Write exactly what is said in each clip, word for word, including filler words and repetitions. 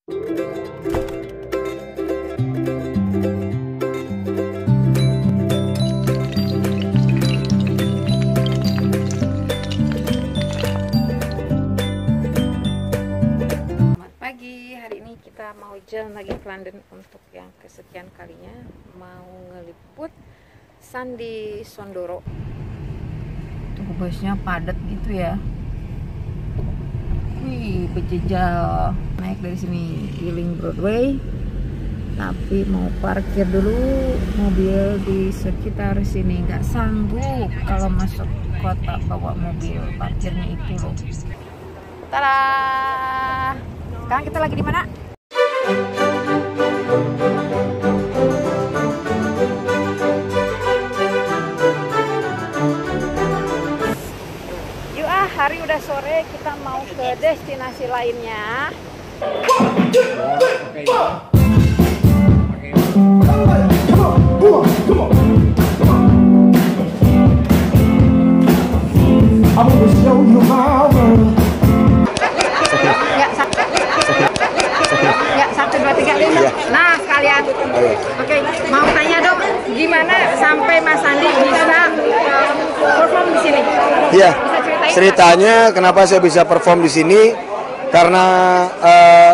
Mau jalan lagi ke London untuk yang kesekian kalinya, mau ngeliput Sandi Sondoro. Tuh busnya padat gitu ya. Wih, berjejal naik dari sini Ealing Broadway, tapi mau parkir dulu mobil di sekitar sini. Nggak sanggup kalau masuk kota bawa mobil, parkirnya itu loh. Tada! Sekarang kita lagi di mana? Yuk ah, hari udah sore, kita mau ke destinasi lainnya. Nah sekalian, oke, okay. Mau tanya dong, gimana sampai Mas Sandi bisa uh, perform di sini? Iya. Ceritanya kenapa saya bisa perform di sini karena uh,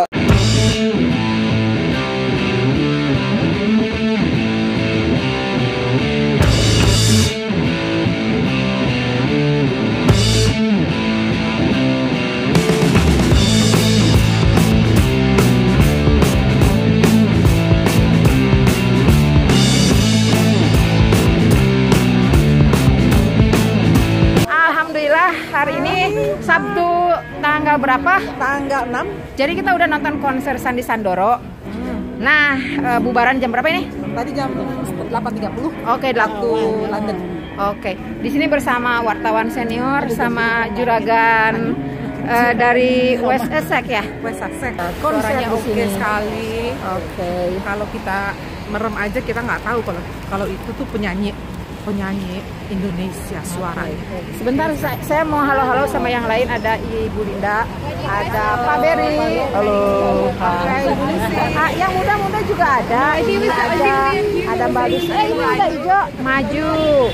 hari ini Sabtu tanggal berapa? Tanggal enam. Jadi kita udah nonton konser Sandi Sondoro. Hmm. Nah, e, bubaran jam berapa ini? Tadi jam delapan tiga puluh. Oke, waktu London. Oke. Di sini bersama wartawan senior sama juragan e, dari West Essex ya? West Essex. Konsernya oke okay sekali. Oke. Okay. Kalau kita merem aja kita nggak tahu kalau kalau itu tuh penyanyi penyanyi Indonesia suaranya. Sebentar, saya, saya mau halo-halo sama yang lain. Ada Ibu Linda, ada Pak Beri. Halo. Ah, yang muda-muda juga ada. Ada, ada Mbak Lucy. Eh, ini udah hijau. Maju.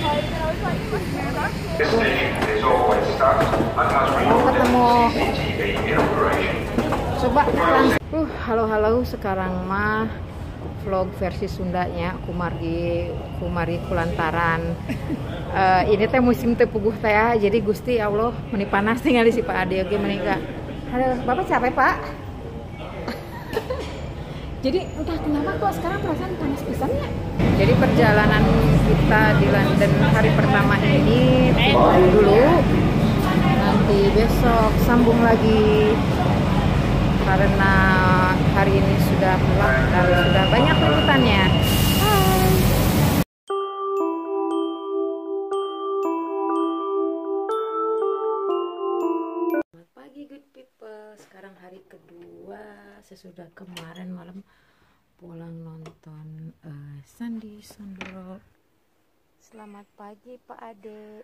Mau ketemu. Coba langsung. Uh, halo-halo sekarang mah. Vlog versi Sundanya Kumari Kumari Kulantaran. Uh, ini teh musim teh puguh teh ya. Jadi Gusti Allah meni panas tinggal si Pak Ade oge menika. Halo, Bapak capek, Pak? Jadi entah kenapa kok sekarang perasaan panas pisannya. Jadi perjalanan kita di London hari pertama ini tutup dulu. Nanti besok sambung lagi. Karena hari ini sudah pulang dan sudah banyak liputannya. Hai. Selamat pagi good people. Sekarang hari kedua sesudah kemarin malam pulang nonton uh, Sandi Sondoro. Selamat pagi Pak Ade.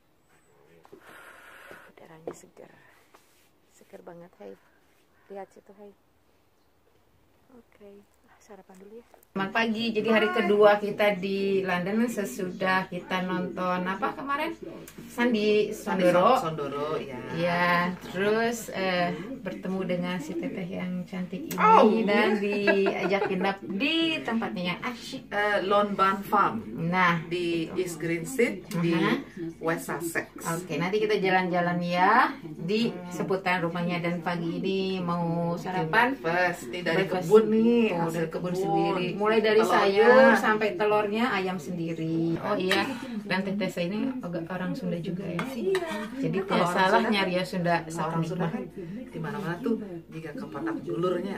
Udaranya segar. Segar banget, hai. Lihat situ, hai. Oke, okay. Sarapan dulu ya. Selamat pagi. Jadi hari kedua kita di London sesudah kita nonton apa kemarin? Sandi Sondoro. Sondoro, ya. Ya, terus eh, bertemu dengan si teteh yang cantik ini oh. dan diajak nginep di tempatnya yang asyik. Uh, Longbarn Farm. Nah, di East Grinstead uh-huh. di West Sussex. Oke, okay, nanti kita jalan-jalan ya di seputar rumahnya dan pagi ini mau sarapan. Breakfast, ini dari breakfast. Kebun nih. Oh, dari kebun sendiri. Mulai dari telurnya. Sayur sampai telurnya ayam sendiri. Oh iya, dan teteh saya ini orang Sunda juga ya. Iya. Jadi tidak salah nyari ya Sunda. Orang Sunda di mana-mana tuh jika ke Patak Dulurnya.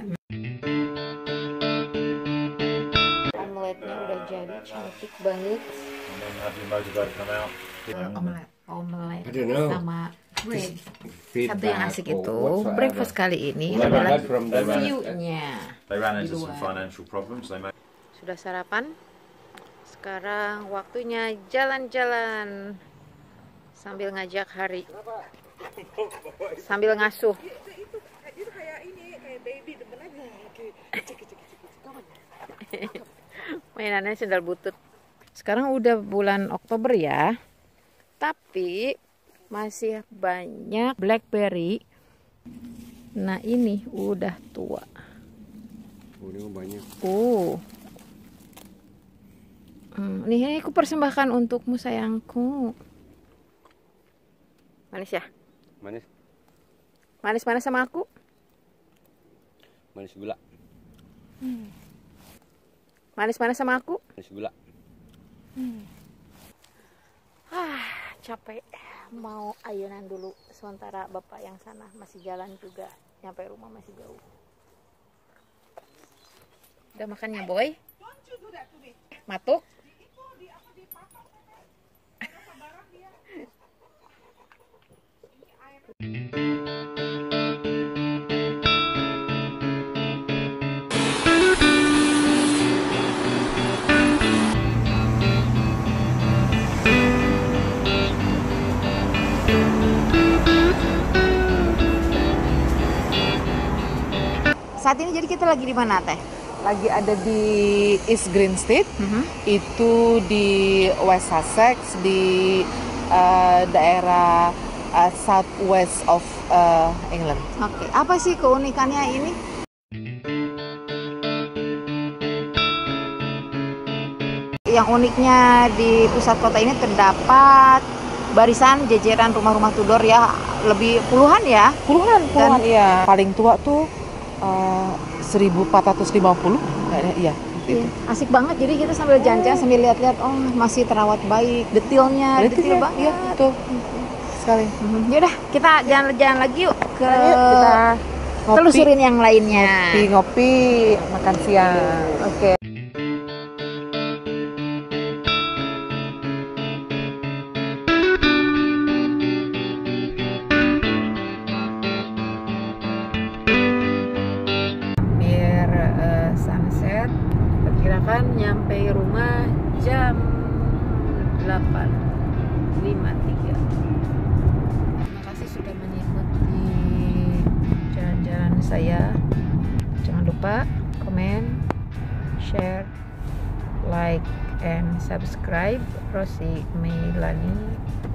Omeletnya udah jadi cantik banget. Omelet. Omelet sama bread. Satu yang asik itu breakfast kali ini well, adalah view-nya. Sudah sarapan. Sekarang waktunya jalan-jalan sambil ngajak hari, sambil ngasuh. Itu kayak ini, kayak baby demen aja. Mainannya sendal butut. Sekarang udah bulan Oktober ya, tapi masih banyak blackberry. Nah ini udah tua. Oh, ini banyak. Oh, hmm, nih aku persembahkan untukmu sayangku. Manis ya? Manis. Manis-manis sama aku? Manis gula. Hmm. Manis-manis sama aku? Manis gula. Hmm. Ah, capek. Mau ayunan dulu. Sementara bapak yang sana masih jalan juga. Nyampe rumah masih jauh. Udah makannya boy? Matuk? Saat ini jadi kita lagi di mana teh? Lagi ada di East Grinstead, Mm-hmm. itu di West Sussex, di uh, daerah uh, southwest of uh, England. Oke, apa sih keunikannya ini? Yang uniknya di pusat kota ini terdapat barisan jajaran rumah-rumah Tudor ya, lebih puluhan ya. Puluhan, puluhan, Dan- iya. Paling tua tuh uh, seribu empat ratus lima puluh, kayaknya, iya. Iya, asik banget. Jadi kita sambil jalan-jalan sambil lihat-lihat, oh masih terawat baik, detailnya, Ada detail ya, banget. iya, betul. Sekali. Mhm. Yaudah, kita jalan-jalan lagi yuk ke Yuk, kita ngopi, telusurin yang lainnya. ngopi, makan siang. Oke. Biar eh, sunset, perkirakan nyampe rumah jam delapan lima puluh tiga. Terima kasih sudah mengikuti jalan-jalan saya. Jangan lupa komen, share, like, and subscribe. Rosi Meilani